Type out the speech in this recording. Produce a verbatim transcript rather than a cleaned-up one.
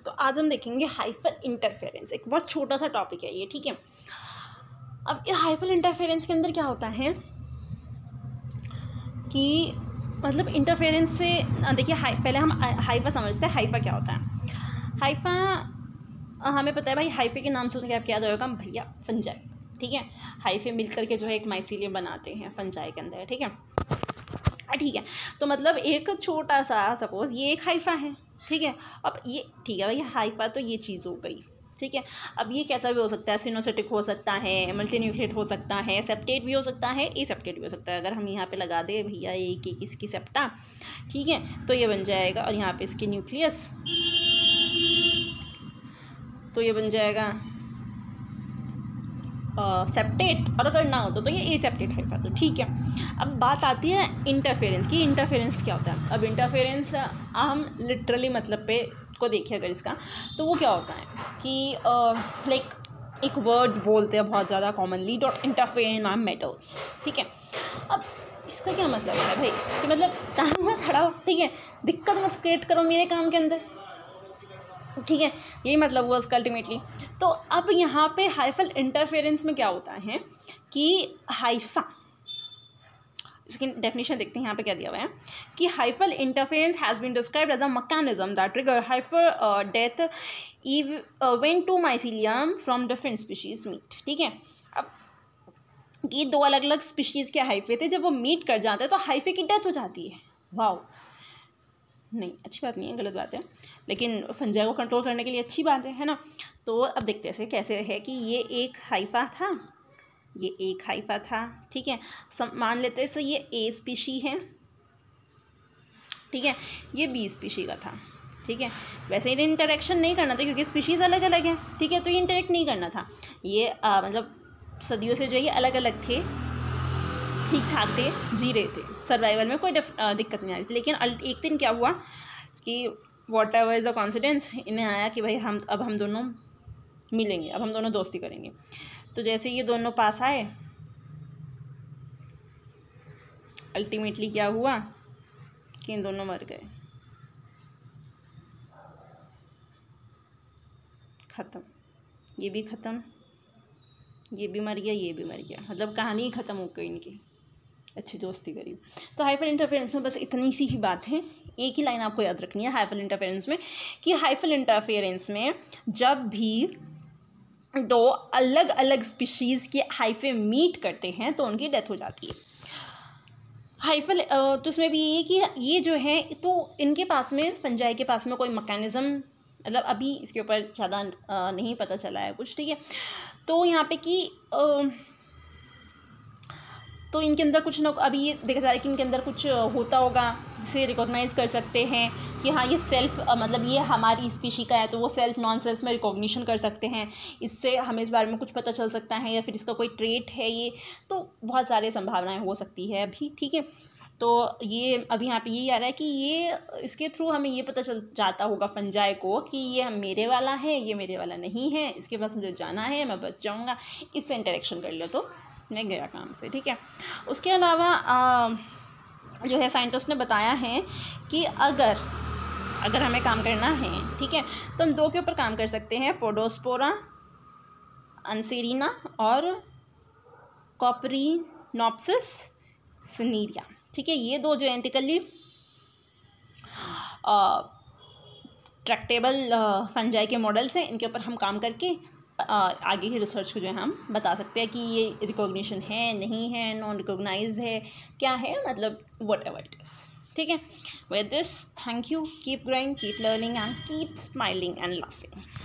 तो आज हम देखेंगे हाइपर इंटरफेरेंस। एक बहुत छोटा सा टॉपिक है ये, ठीक है। अब हाइपर इंटरफेरेंस के अंदर क्या होता है कि मतलब इंटरफेरेंस से देखिए, हाई पहले हम हाइफा समझते हैं। हाइफा क्या होता है? हाइफा हमें पता है भाई, हाइफे के नाम से क्या क्या याद होगा भैया, फंजाई, ठीक है। हाइफे मिलकर के जो है एक माइसीलियम बनाते हैं फंजाई के अंदर, ठीक है ठीक है। तो मतलब एक छोटा सा सपोज ये एक हाइफा है, ठीक है। अब ये ठीक है भाई, हाइफा तो ये चीज़ हो गई, ठीक है। अब ये कैसा भी हो सकता है, सिनोसिटिक हो सकता है, मल्टीन्यूक्लिएट हो सकता है, सेप्टेट भी हो सकता है, ए सेप्टेट भी हो सकता है। अगर हम यहाँ पे लगा दें भैया एक एक इसकी सेप्टा, ठीक है, तो ये बन जाएगा। और यहाँ पे इसकी न्यूक्लियस, तो ये बन जाएगा सेप्टेट। और अगर ना हो तो, तो ये ए सेप्टेट हाइफा, तो ठीक है। अब बात आती है इंटरफेरेंस की। इंटरफेरेंस क्या होता है? अब इंटरफेरेंस हम लिटरली मतलब पे को देखिए अगर इसका, तो वो क्या होता है कि लाइक uh, एक वर्ड बोलते हैं बहुत ज़्यादा कॉमनली, डॉट इंटरफेयर इन माय मैटर्स, ठीक है। अब इसका क्या मतलब है भाई कि मतलब टाइम मत हटाओ, ठीक है, दिक्कत मत क्रिएट करो मेरे काम के अंदर, ठीक है, यही मतलब हुआ उसका अल्टीमेटली। तो अब यहाँ पे हाइफल इंटरफेरेंस में क्या होता है कि हाइफा, इसकी डेफिनेशन देखते हैं यहाँ पे क्या दिया हुआ है कि hyphal interference has been described as a mechanism that trigger hyphal death when two mycelium from different species meet, ठीक है। अब ये दो अलग अलग स्पीशीज़ के हाइफे थे, जब वो मीट कर जाते हैं तो हाइफे की डेथ हो जाती है। वाओ, नहीं अच्छी बात नहीं है, गलत बात है, लेकिन फंजाई को कंट्रोल करने के लिए अच्छी बात है है ना। तो अब देखते हैं कैसे है कि ये एक हाइफा था, ये एक हाइफा था, ठीक है। मान लेते हैं ये ए स्पीशी है, ठीक है, ये बी स्पीशी का था, ठीक है। वैसे ही इंटरेक्शन नहीं करना था क्योंकि स्पीशीज़ अलग अलग है, ठीक है, तो ये इंटरेक्ट नहीं करना था। ये आ, मतलब सदियों से जो ये अलग अलग थे, ठीक ठाक थे, जी रहे थे, सर्वाइवल में कोई दिक्कत नहीं आ रही थी। लेकिन एक दिन क्या हुआ कि whatever is the coincidence, इन्हें आया कि भाई हम अब हम दोनों मिलेंगे, अब हम दोनों दोस्ती करेंगे। तो जैसे ये दोनों पास आए, अल्टीमेटली क्या हुआ कि इन दोनों मर गए, ख़त्म, ये भी ख़त्म, ये भी मर गया, ये भी मर गया, मतलब कहानी ही ख़त्म हो गई इनकी, अच्छी दोस्ती करी। तो हाइपर इंटरफेरेंस में बस इतनी सी ही बात है, एक ही लाइन आपको याद रखनी है हाइपर इंटरफेरेंस में कि हाइपर इंटरफेरेंस में जब भी दो अलग अलग स्पीशीज़ के हाइफे मीट करते हैं तो उनकी डेथ हो जाती है। हाइफल तो इसमें भी ये कि ये जो है, तो इनके पास में, फंजाई के पास में कोई मैकेनिज़्म, मतलब अभी इसके ऊपर ज़्यादा नहीं पता चला है कुछ, ठीक है। तो यहाँ पे कि तो इनके अंदर कुछ ना, अभी ये देखा जा रहा है कि इनके अंदर कुछ होता होगा जिसे रिकॉग्नाइज़ कर सकते हैं कि हाँ ये सेल्फ, मतलब ये हमारी स्पीशी का है, तो वो सेल्फ नॉन सेल्फ में रिकॉग्निशन कर सकते हैं। इससे हमें इस बारे में कुछ पता चल सकता है, या फिर इसका कोई ट्रेट है ये, तो बहुत सारी संभावनाएं हो सकती है अभी, ठीक है। तो ये अभी यहाँ पे यही आ रहा है कि ये इसके थ्रू हमें ये पता चल जाता होगा फंजाई को कि ये मेरे वाला है, ये मेरे वाला नहीं है, इसके पास मुझे जाना है, मैं बच जाऊँगा, इससे इंटरेक्शन कर लो तो मैं गया काम से, ठीक है। उसके अलावा आ, जो है साइंटिस्ट ने बताया है कि अगर अगर हमें काम करना है, ठीक है, तो हम दो के ऊपर काम कर सकते हैं, पोडोस्पोरा अंसेरिना और कॉपरीनोप्सिस सिनेरिया, ठीक है। ये दो जो एंटिकली ट्रैक्टेबल फंजाई के मॉडल्स हैं, इनके ऊपर हम काम करके आगे की रिसर्च को जो है हम बता सकते हैं कि ये रिकॉग्निशन है, नहीं है, नॉन रिकॉग्नाइज है, क्या है, मतलब वट एवर इट इज़, ठीक है। With this, thank you, keep growing, keep learning and keep smiling and laughing.